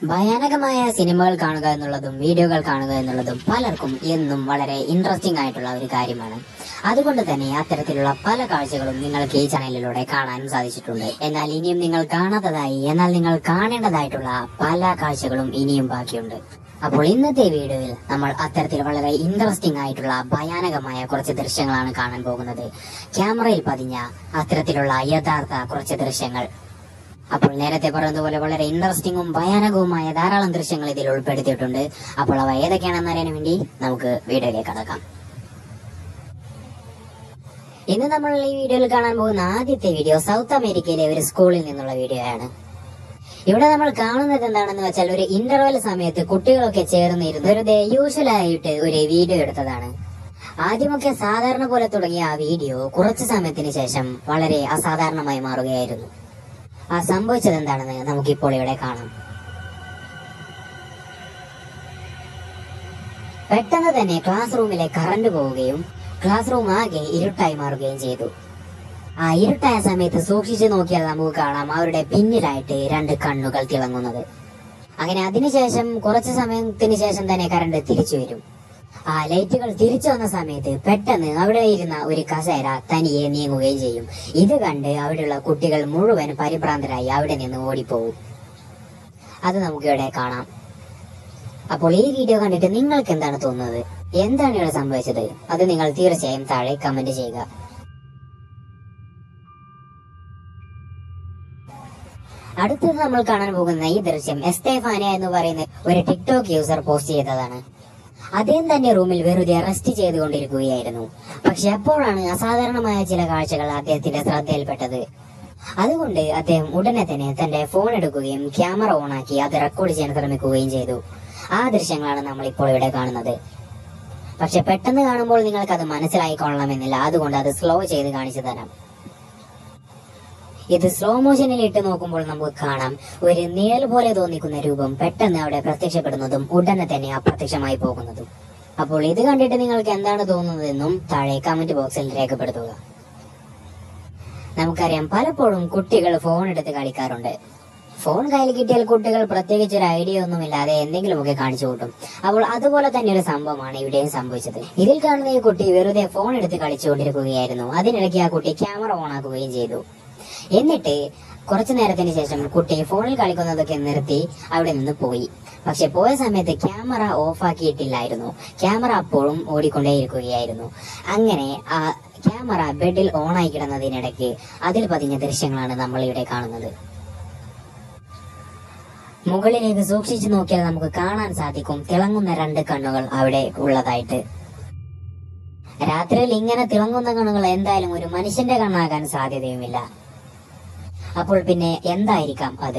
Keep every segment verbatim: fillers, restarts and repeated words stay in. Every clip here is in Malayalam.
ഭയാനകമായ സിനിമകൾ കാണുക എന്നുള്ളതും വീഡിയോകൾ കാണുക എന്നുള്ളതും പലർക്കും എന്നും വളരെ ഇൻട്രസ്റ്റിംഗ് ആയിട്ടുള്ള ഒരു കാര്യമാണ്. അതുകൊണ്ട് തന്നെ അത്തരത്തിലുള്ള പല കാഴ്ചകളും നിങ്ങൾക്ക് ഈ ചാനലിലൂടെ കാണാനും സാധിച്ചിട്ടുണ്ട്. എന്നാൽ ഇനിയും നിങ്ങൾ കാണാത്തതായി എന്നാൽ നിങ്ങൾ കാണേണ്ടതായിട്ടുള്ള പല കാഴ്ചകളും ഇനിയും ബാക്കിയുണ്ട്. അപ്പോൾ ഇന്നത്തെ വീഡിയോയിൽ നമ്മൾ അത്തരത്തിൽ വളരെ ഇൻട്രസ്റ്റിംഗ് ആയിട്ടുള്ള ഭയാനകമായ കുറച്ച് ദൃശ്യങ്ങളാണ് കാണാൻ പോകുന്നത്. ക്യാമറയിൽ പതിഞ്ഞ അത്തരത്തിലുള്ള യഥാർത്ഥ കുറച്ച് ദൃശ്യങ്ങൾ. അപ്പോൾ നേരത്തെ പറഞ്ഞതുപോലെ വളരെ ഇൻട്രസ്റ്റിംഗും ഭയാനകവുമായ ധാരാളം ദൃശ്യങ്ങൾ ഇതിൽ ഉൾപ്പെടുത്തിയിട്ടുണ്ട്. അപ്പോൾ അവ ഏതൊക്കെയാണെന്ന് അറിയാൻ വേണ്ടി നമുക്ക് വീഡിയോയിലേക്ക് കടക്കാം. ഇന്ന് നമ്മൾ ഈ വീഡിയോയിൽ കാണാൻ പോകുന്ന ആദ്യത്തെ വീഡിയോ സൗത്ത് അമേരിക്കയിലെ ഒരു സ്കൂളിൽ നിന്നുള്ള വീഡിയോ ആണ്. ഇവിടെ നമ്മൾ കാണുന്നത് എന്താണെന്ന് വെച്ചാൽ ഒരു ഇന്റർവെൽ സമയത്ത് കുട്ടികളൊക്കെ ചേർന്നിരുന്ന് വെറുതെ യൂഷ്വലായിട്ട് ഒരു വീഡിയോ എടുത്തതാണ്. ആദ്യമൊക്കെ സാധാരണ പോലെ തുടങ്ങിയ ആ വീഡിയോ കുറച്ചു സമയത്തിന് ശേഷം വളരെ അസാധാരണമായി മാറുകയായിരുന്നു. ആ സംഭവിച്ചത് എന്താണെന്ന് നമുക്കിപ്പോൾ ഇവിടെ കാണാം. പെട്ടെന്ന് തന്നെ ക്ലാസ് റൂമിലെ കറണ്ട് പോവുകയും ക്ലാസ് റൂം ആകെ ഇരുട്ടായി മാറുകയും ചെയ്തു. ആ ഇരുട്ടായ സമയത്ത് സൂക്ഷിച്ചു നോക്കിയാൽ നമുക്ക് കാണാം അവരുടെ പിന്നിലായിട്ട് രണ്ട് കണ്ണുകൾ തിളങ്ങുന്നത്. അങ്ങനെ അതിനുശേഷം കുറച്ചു സമയത്തിന് ശേഷം തന്നെ കറണ്ട് തിരിച്ചു വരും. ആ ലൈറ്റുകൾ തിരിച്ചു വന്ന സമയത്ത് പെട്ടെന്ന് അവിടെ ഇരുന്ന ഒരു കസേര തനിയെ നീങ്ങുകയും ചെയ്യും. ഇത് കണ്ട് അവിടെയുള്ള കുട്ടികൾ മുഴുവൻ പരിഭ്രാന്തരായി അവിടെ നിന്ന് ഓടിപ്പോകും. അത് നമുക്കിവിടെ കാണാം. അപ്പോൾ ഈ വീഡിയോ കണ്ടിട്ട് നിങ്ങൾക്ക് എന്താണ് തോന്നുന്നത്? എന്താണ് ഇവിടെ സംഭവിച്ചത്? അത് നിങ്ങൾ തീർച്ചയായും താഴെ കമന്റ് ചെയ്യുക. അടുത്തത് നമ്മൾ കാണാൻ പോകുന്ന ഈ ദൃശ്യം എസ്തേഫാന എന്ന് പറയുന്ന ഒരു ടിക്ടോക്ക് യൂസർ പോസ്റ്റ് ചെയ്തതാണ്. അദ്ദേഹം തന്നെ റൂമിൽ വെറുതെ റെസ്റ്റ് ചെയ്തുകൊണ്ടിരിക്കുകയായിരുന്നു. പക്ഷെ അപ്പോഴാണ് അസാധാരണമായ ചില കാഴ്ചകൾ അദ്ദേഹത്തിന്റെ ശ്രദ്ധയിൽപ്പെട്ടത്. അതുകൊണ്ട് അദ്ദേഹം ഉടനെ തന്നെ തന്റെ ഫോൺ എടുക്കുകയും ക്യാമറ ഓണാക്കി അത് റെക്കോർഡ് ചെയ്യാൻ ശ്രമിക്കുകയും ചെയ്തു. ആ ദൃശ്യങ്ങളാണ് നമ്മൾ ഇപ്പോൾ ഇവിടെ കാണുന്നത്. പക്ഷെ പെട്ടെന്ന് കാണുമ്പോൾ നിങ്ങൾക്ക് അത് മനസ്സിലായിക്കൊള്ളണമെന്നില്ല. അതുകൊണ്ട് അത് സ്ലോ ചെയ്ത് കാണിച്ചു തരാം. ഇത് സ്ലോ മോഷനിൽ ഇട്ട് നോക്കുമ്പോൾ നമുക്ക് കാണാം ഒരു നിഴൽ പോലെ തോന്നിക്കുന്ന രൂപം പെട്ടെന്ന് അവിടെ പ്രത്യക്ഷപ്പെടുന്നതും ഉടനെ തന്നെ അപ്രത്യക്ഷമായി പോകുന്നതും. അപ്പോൾ ഇത് കണ്ടിട്ട് നിങ്ങൾക്ക് എന്താണ് തോന്നുന്നതെന്നും താഴെ കമന്റ് ബോക്സിൽ രേഖപ്പെടുത്തുക. നമുക്കറിയാം പലപ്പോഴും കുട്ടികൾ ഫോൺ എടുത്ത് കളിക്കാറുണ്ട്. ഫോൺ കയ്യിൽ കിട്ടിയാൽ കുട്ടികൾ പ്രത്യേകിച്ച് ഒരു ഐഡിയ ഒന്നുമില്ലാതെ എന്തെങ്കിലുമൊക്കെ കാണിച്ചു കൂട്ടും. അപ്പോൾ അതുപോലെ തന്നെ ഒരു സംഭവമാണ് ഇവിടെയും സംഭവിച്ചത്. ഇതിൽ കാണുന്ന ഈ കുട്ടി വെറുതെ ഫോൺ എടുത്ത് കളിച്ചുകൊണ്ടിരിക്കുകയായിരുന്നു. അതിനിടയ്ക്ക് ആ കുട്ടി ക്യാമറ ഓണാക്കുകയും ചെയ്തു. എന്നിട്ട് കുറച്ചു നേരത്തിന് ശേഷം കുട്ടി ഫോണിൽ കളിക്കുന്നതൊക്കെ നിർത്തി അവിടെ നിന്ന് പോയി. പക്ഷെ പോയ സമയത്ത് ക്യാമറ ഓഫ് ആക്കിയിട്ടില്ലായിരുന്നു. ക്യാമറ അപ്പോഴും ഓടിക്കൊണ്ടേയിരിക്കുകയായിരുന്നു. അങ്ങനെ ആ ക്യാമറ ബെഡിൽ ഓണായി കിടന്നതിനിടയ്ക്ക് അതിൽ പതിഞ്ഞ ദൃശ്യങ്ങളാണ് നമ്മൾ ഇവിടെ കാണുന്നത്. മുകളിലേക്ക് സൂക്ഷിച്ചു നോക്കിയാൽ നമുക്ക് കാണാൻ സാധിക്കും തിളങ്ങുന്ന രണ്ട് കണ്ണുകൾ അവിടെ ഉള്ളതായിട്ട്. രാത്രിയിൽ ഇങ്ങനെ തിളങ്ങുന്ന കണ്ണുകൾ എന്തായാലും ഒരു മനുഷ്യന്റെ കണ്ണാകാൻ സാധ്യതയുമില്ല. അപ്പോൾ പിന്നെ എന്തായിരിക്കാം അത്?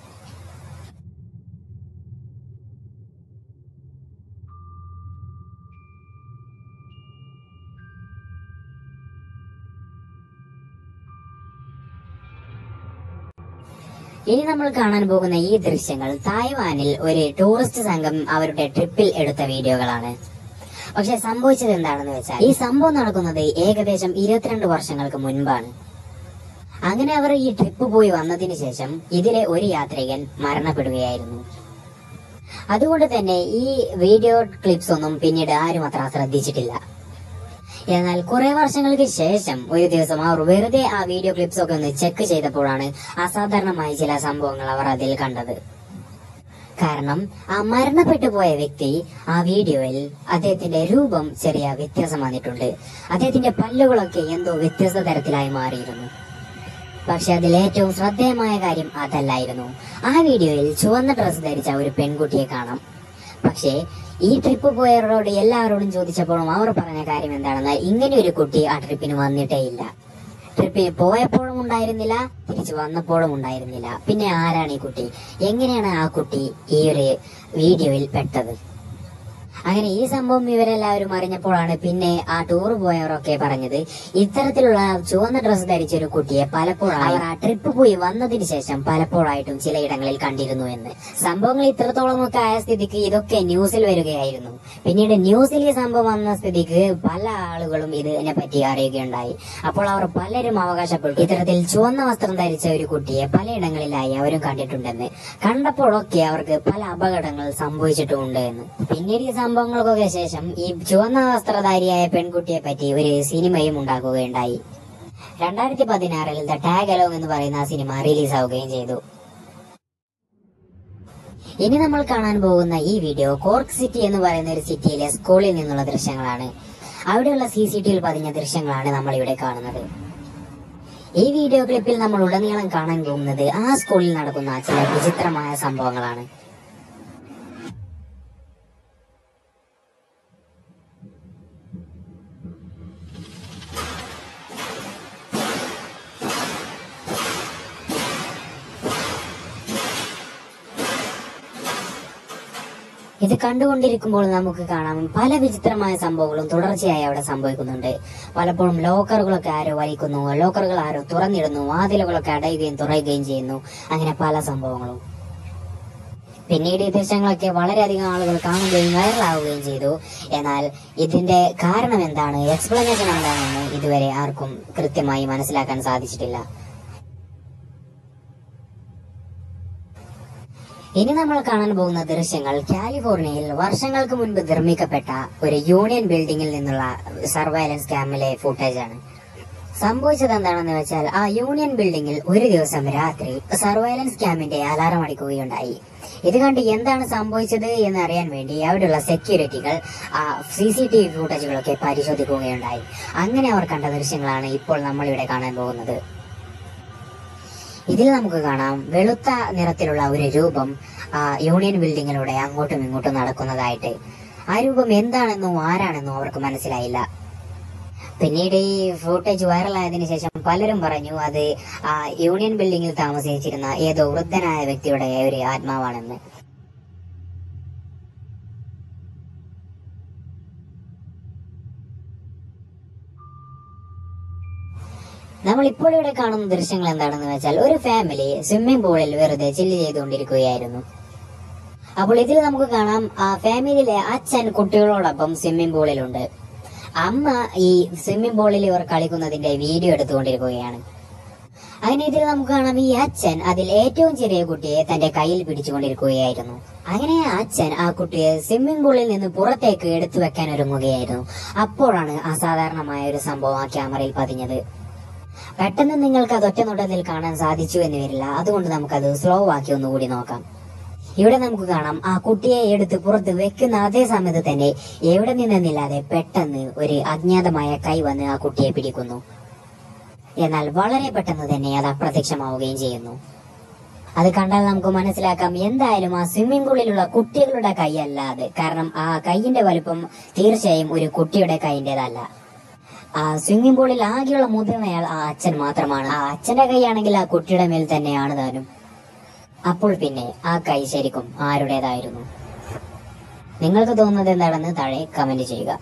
ഇനി നമ്മൾ കാണാൻ പോകുന്ന ഈ ദൃശ്യങ്ങൾ തായ്വാനിൽ ഒരു ടൂറിസ്റ്റ് സംഘം അവരുടെ ട്രിപ്പിൽ എടുത്ത വീഡിയോകളാണ്. പക്ഷെ സംഭവിച്ചത് എന്താണെന്ന് വെച്ചാൽ ഈ സംഭവം നടക്കുന്നത് ഏകദേശം ഇരുപത്തിരണ്ട് വർഷങ്ങൾക്ക് മുൻപാണ്. അങ്ങനെ അവർ ഈ ട്രിപ്പ് പോയി വന്നതിന് ശേഷം ഇതിലെ ഒരു യാത്രികൻ മരണപ്പെടുകയായിരുന്നു. അതുകൊണ്ട് തന്നെ ഈ വീഡിയോ ക്ലിപ്സ് ഒന്നും പിന്നീട് ആരും അത്ര ശ്രദ്ധിച്ചിട്ടില്ല. എന്നാൽ കുറെ വർഷങ്ങൾക്ക് ശേഷം ഒരു ദിവസം അവർ വെറുതെ ആ വീഡിയോ ക്ലിപ്സ് ഒക്കെ ഒന്ന് ചെക്ക് ചെയ്തപ്പോഴാണ് അസാധാരണമായ ചില സംഭവങ്ങൾ അവർ അതിൽ കണ്ടത്. കാരണം ആ മരണപ്പെട്ടു പോയ വ്യക്തി ആ വീഡിയോയിൽ അദ്ദേഹത്തിന്റെ രൂപം ചെറിയ വ്യത്യാസം വന്നിട്ടുണ്ട്. അദ്ദേഹത്തിന്റെ പല്ലുകളൊക്കെ എന്തോ വ്യത്യസ്ത തരത്തിലായി മാറിയിരുന്നു. പക്ഷെ അതിൽ ഏറ്റവും ശ്രദ്ധേയമായ കാര്യം അതല്ലായിരുന്നു. ആ വീഡിയോയിൽ ചുവന്ന ഡ്രസ് ധരിച്ച ഒരു പെൺകുട്ടിയെ കാണാം. പക്ഷേ ഈ ട്രിപ്പ് പോയവരോട് എല്ലാവരോടും ചോദിച്ചപ്പോഴും അവർ പറഞ്ഞ കാര്യം എന്താണെന്നാൽ ഇങ്ങനെ ഒരു കുട്ടി ആ ട്രിപ്പിന് വന്നിട്ടേ ഇല്ല. ട്രിപ്പിന് പോയപ്പോഴും ഉണ്ടായിരുന്നില്ല, തിരിച്ചു വന്നപ്പോഴും ഉണ്ടായിരുന്നില്ല. പിന്നെ ആരാണ് ഈ കുട്ടി? എങ്ങനെയാണ് ആ കുട്ടി ഈ ഒരു വീഡിയോയിൽ പെട്ടത്? അങ്ങനെ ഈ സംഭവം ഇവരെല്ലാവരും അറിഞ്ഞപ്പോഴാണ് പിന്നെ ആ ടൂർ പോയവരൊക്കെ പറഞ്ഞത് ഇത്തരത്തിലുള്ള ചുവന്ന ഡ്രസ്സ് ധരിച്ച ഒരു കുട്ടിയെ പലപ്പോഴായി അവർ ആ ട്രിപ്പ് പോയി വന്നതിന് ശേഷം പലപ്പോഴായിട്ടും ചിലയിടങ്ങളിൽ കണ്ടിരുന്നു എന്ന്. സംഭവങ്ങൾ ഇത്രത്തോളമൊക്കെ ആയ സ്ഥിതിക്ക് ഇതൊക്കെ ന്യൂസിൽ വരികയായിരുന്നു. പിന്നീട് ന്യൂസിൽ ഈ സംഭവം വന്ന സ്ഥിതിക്ക് പല ആളുകളും ഇതിനെ പറ്റി അറിയുകയുണ്ടായി. അപ്പോൾ അവർ പലരും അവകാശപ്പെട്ടു ഇത്തരത്തിൽ ചുവന്ന വസ്ത്രം ധരിച്ച ഒരു കുട്ടിയെ പലയിടങ്ങളിലായി അവരും കണ്ടിട്ടുണ്ടെന്ന്. കണ്ടപ്പോഴൊക്കെ അവർക്ക് പല അപകടങ്ങൾ സംഭവിച്ചിട്ടുമുണ്ട് എന്ന്. പിന്നീട് ഈ സംഭവങ്ങൾക്കൊക്കെ ശേഷം ഈ ചുവന്ന വസ്ത്രധാരിയായ പെൺകുട്ടിയെ പറ്റി ഒരു സിനിമയും ഉണ്ടാക്കുകയുണ്ടായി. രണ്ടായിരത്തി പതിനാറിൽ ദ ടാഗ് അലോങ് എന്ന് പറയുന്ന സിനിമ റിലീസ് ആവുകയും ചെയ്തു. ഇനി നമ്മൾ കാണാൻ പോകുന്ന ഈ വീഡിയോ കോർക്ക് സിറ്റി എന്ന് പറയുന്ന ഒരു സിറ്റിയിലെ സ്കൂളിൽ നിന്നുള്ള ദൃശ്യങ്ങളാണ്. അവിടെയുള്ള സി സി ടി വിയിൽ പതിഞ്ഞ ദൃശ്യങ്ങളാണ് നമ്മൾ ഇവിടെ കാണുന്നത്. ഈ വീഡിയോ ക്ലിപ്പിൽ നമ്മൾ ഉടനീളം കാണാൻ പോകുന്നത് ആ സ്കൂളിൽ നടക്കുന്ന ചില വിചിത്രമായ സംഭവങ്ങളാണ്. ഇത് കണ്ടുകൊണ്ടിരിക്കുമ്പോൾ നമുക്ക് കാണാം പല വിചിത്രമായ സംഭവങ്ങളും തുടർച്ചയായി അവിടെ സംഭവിക്കുന്നുണ്ട്. പലപ്പോഴും ലോക്കറുകളൊക്കെ ആരോ വലിക്കുന്നു, ലോക്കറുകൾ ആരോ തുറന്നിടുന്നു, വാതിലുകളൊക്കെ അടയുകയും തുറയുകയും ചെയ്യുന്നു. അങ്ങനെ പല സംഭവങ്ങളും. പിന്നീട് ഈ ദൃശ്യങ്ങളൊക്കെ വളരെയധികം ആളുകൾ കാണുകയും വൈറലാവുകയും ചെയ്തു. എന്നാൽ ഇതിന്റെ കാരണം എന്താണ്, എക്സ്പ്ലനേഷൻ എന്താണെന്ന് ഇതുവരെ ആർക്കും കൃത്യമായി മനസ്സിലാക്കാൻ സാധിച്ചിട്ടില്ല. ഇനി നമ്മൾ കാണാൻ പോകുന്ന ദൃശ്യങ്ങൾ കാലിഫോർണിയയിൽ വർഷങ്ങൾക്ക് മുൻപ് നിർമ്മിക്കപ്പെട്ട ഒരു യൂണിയൻ ബിൽഡിംഗിൽ നിന്നുള്ള സർവൈലൻസ് ക്യാമിലെ ഫുട്ടേജാണ്. സംഭവിച്ചത് എന്താണെന്ന് വെച്ചാൽ ആ യൂണിയൻ ബിൽഡിംഗിൽ ഒരു ദിവസം രാത്രി സർവൈലൻസ് ക്യാമിന്റെ അലാറം അടിക്കുകയുണ്ടായി. ഇത് കണ്ട് എന്താണ് സംഭവിച്ചത് എന്ന് അറിയാൻ വേണ്ടി അവിടെയുള്ള സെക്യൂരിറ്റികൾ ആ സി സി ടി വി ഫുട്ടേജുകളൊക്കെ പരിശോധിക്കുകയുണ്ടായി. അങ്ങനെ അവർ കണ്ട ദൃശ്യങ്ങളാണ് ഇപ്പോൾ നമ്മളിവിടെ കാണാൻ പോകുന്നത്. ഇതിൽ നമുക്ക് കാണാം വെളുത്ത നിറത്തിലുള്ള ഒരു രൂപം ആ യൂണിയൻ ബിൽഡിങ്ങിലൂടെ അങ്ങോട്ടും ഇങ്ങോട്ടും നടക്കുന്നതായിട്ട്. ആ രൂപം എന്താണെന്നോ ആരാണെന്നോ അവർക്ക് മനസ്സിലായില്ല. പിന്നീട് ഈ ഫുട്ടേജ് വൈറലായതിനു ശേഷം പലരും പറഞ്ഞു അത് ആ യൂണിയൻ ബിൽഡിങ്ങിൽ താമസിച്ചിരുന്ന ഏതോ വൃദ്ധനായ വ്യക്തിയുടെ ഒരു ആത്മാവാണെന്ന്. നമ്മൾ ഇപ്പോൾ ഇവിടെ കാണുന്ന ദൃശ്യങ്ങൾ എന്താണെന്ന് വെച്ചാൽ ഒരു ഫാമിലി സ്വിമ്മിംഗ് പൂളിൽ വെറുതെ ചില്ല് ചെയ്തുകൊണ്ടിരിക്കുകയായിരുന്നു. അപ്പോൾ ഇതിൽ നമുക്ക് കാണാം ആ ഫാമിലിയിലെ അച്ഛൻ കുട്ടികളോടൊപ്പം സ്വിമ്മിംഗ് പൂളിലുണ്ട്. അമ്മ ഈ സ്വിമ്മിംഗ് പൂളിൽ ഇവർ കളിക്കുന്നതിന്റെ വീഡിയോ എടുത്തുകൊണ്ടിരിക്കുകയാണ്. അങ്ങനെ ഇതിൽ നമുക്ക് കാണാം ഈ അച്ഛൻ അതിൽ ഏറ്റവും ചെറിയ കുട്ടിയെ തന്റെ കയ്യിൽ പിടിച്ചുകൊണ്ടിരിക്കുകയായിരുന്നു. അങ്ങനെ ആ അച്ഛൻ ആ കുട്ടിയെ സ്വിമ്മിംഗ് പൂളിൽ നിന്ന് പുറത്തേക്ക് എടുത്തു വെക്കാൻ ഒരുങ്ങുകയായിരുന്നു. അപ്പോഴാണ് അസാധാരണമായ ഒരു സംഭവം ആ ക്യാമറയിൽ പതിഞ്ഞത്. പെട്ടെന്ന് നിങ്ങൾക്ക് അത് ഒറ്റ നോട്ടത്തിൽ കാണാൻ സാധിച്ചു എന്ന് വരില്ല. അതുകൊണ്ട് നമുക്കത് സ്ലോ ആക്കി ഒന്നുകൂടി നോക്കാം. ഇവിടെ നമുക്ക് കാണാം ആ കുട്ടിയെ എടുത്ത് പുറത്ത് വെക്കുന്ന അതേ സമയത്ത് തന്നെ എവിടെ നിന്നെന്നില്ലാതെ പെട്ടെന്ന് ഒരു അജ്ഞാതമായ കൈ വന്ന് ആ കുട്ടിയെ പിടിക്കുന്നു. എന്നാൽ വളരെ പെട്ടെന്ന് തന്നെ അത് അപ്രത്യക്ഷമാവുകയും ചെയ്യുന്നു. അത് കണ്ടാൽ നമുക്ക് മനസ്സിലാക്കാം എന്തായാലും ആ സ്വിമ്മിംഗ് പൂളിലുള്ള കുട്ടികളുടെ കൈ അല്ല അത്. കാരണം ആ കൈയിന്റെ വലുപ്പം തീർച്ചയായും ഒരു കുട്ടിയുടെ കൈയിന്റേതല്ല. ആ സ്വിമ്മിംഗ് പൂളിൽ ആകെയുള്ള മുതിർന്നയാൾ ആ അച്ഛൻ മാത്രമാണ്. ആ അച്ഛന്റെ കൈയാണെങ്കിൽ ആ കുട്ടിയുടെ മേൽ തന്നെയാണ് താനും. അപ്പോൾ പിന്നെ ആ കൈ ശരിക്കും ആരുടേതായിരുന്നു? നിങ്ങൾക്ക് തോന്നുന്നത് എന്താണെന്ന് താഴെ കമന്റ് ചെയ്യുക.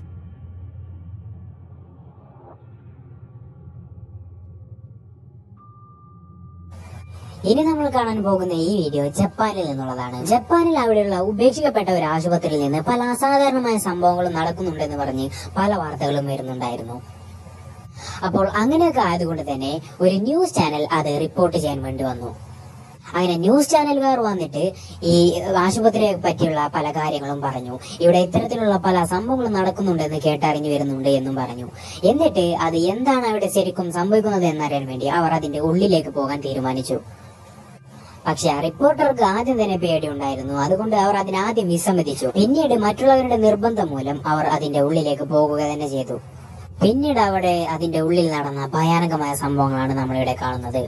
ഇനി നമ്മൾ കാണാൻ പോകുന്ന ഈ വീഡിയോ ജപ്പാനിൽ നിന്നുള്ളതാണ്. ജപ്പാനിൽ അവിടെയുള്ള ഉപേക്ഷിക്കപ്പെട്ട ഒരു ആശുപത്രിയിൽ നിന്ന് പല അസാധാരണമായ സംഭവങ്ങളും നടക്കുന്നുണ്ടെന്ന് പറഞ്ഞ് പല വാർത്തകളും വരുന്നുണ്ടായിരുന്നു. അപ്പോൾ അങ്ങനെയൊക്കെ ആയതുകൊണ്ട് തന്നെ ഒരു ന്യൂസ് ചാനൽ അത് റിപ്പോർട്ട് ചെയ്യാൻ വേണ്ടി വന്നു. അങ്ങനെ ന്യൂസ് ചാനലുകാർ വന്നിട്ട് ഈ ആശുപത്രിയെ പറ്റിയുള്ള പല കാര്യങ്ങളും പറഞ്ഞു. ഇവിടെ ഇത്തരത്തിലുള്ള പല സംഭവങ്ങളും നടക്കുന്നുണ്ടെന്ന് കേട്ടറിഞ്ഞു വരുന്നുണ്ട് എന്നും പറഞ്ഞു. എന്നിട്ട് അത് എന്താണ് അവിടെ ശരിക്കും സംഭവിക്കുന്നത് എന്നറിയാൻ വേണ്ടി അവർ അതിന്റെ ഉള്ളിലേക്ക് പോകാൻ തീരുമാനിച്ചു. പക്ഷെ ആ റിപ്പോർട്ടർക്ക് ആദ്യം തന്നെ പേടിയുണ്ടായിരുന്നു. അതുകൊണ്ട് അവർ അതിനാദ്യം വിസമ്മതിച്ചു. പിന്നീട് മറ്റുള്ളവരുടെ നിർബന്ധം മൂലം അവർ അതിന്റെ ഉള്ളിലേക്ക് പോകുക തന്നെ ചെയ്തു. പിന്നീട് അവിടെ അതിന്റെ ഉള്ളിൽ നടന്ന ഭയാനകമായ സംഭവങ്ങളാണ് നമ്മളിവിടെ കാണുന്നത്.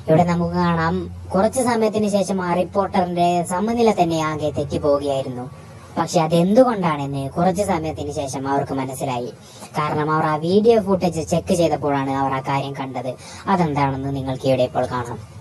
ഇവിടെ നമുക്ക് കാണാം കുറച്ചു സമയത്തിന് ശേഷം ആ റിപ്പോർട്ടറിന്റെ സമനില തന്നെ ആകെ തെറ്റിപ്പോവുകയായിരുന്നു. പക്ഷെ അതെന്തുകൊണ്ടാണെന്ന് കുറച്ചു സമയത്തിന് ശേഷം അവർക്ക് മനസ്സിലായി. കാരണം അവർ ആ വീഡിയോ ഫുട്ടേജ് ചെക്ക് ചെയ്തപ്പോഴാണ് അവർ ആ കാര്യം കണ്ടത്. അതെന്താണെന്ന് നിങ്ങൾക്ക് ഇവിടെ ഇപ്പോൾ കാണാം.